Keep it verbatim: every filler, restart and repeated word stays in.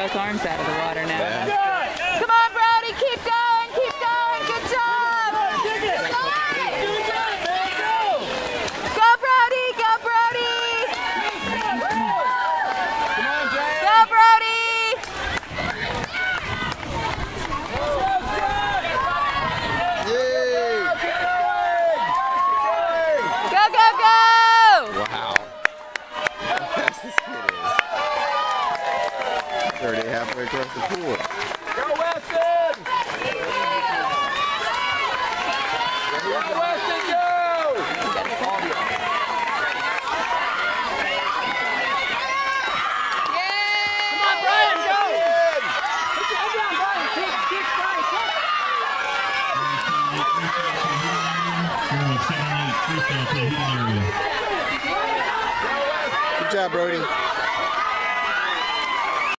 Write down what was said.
both arms out of the water now. Yeah. Come on, Brodie, keep going, keep going. Good job. Go, Brodie, go, Brodie. Come on, Jay. Go, Brodie. Go, go, go. Wow. How fast this kid is. Already halfway across the pool. Go, Weston! Go, Weston, go! Come on, Brian, go. Good job, Brodie.